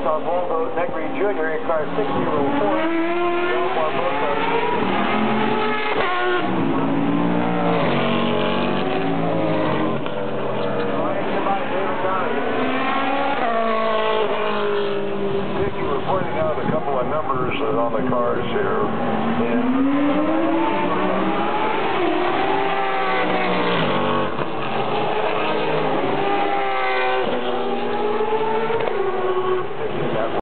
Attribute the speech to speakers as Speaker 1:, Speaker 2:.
Speaker 1: on Volvo Negri Jr. in car 604.
Speaker 2: Pointing out a couple of numbers on the cars here. And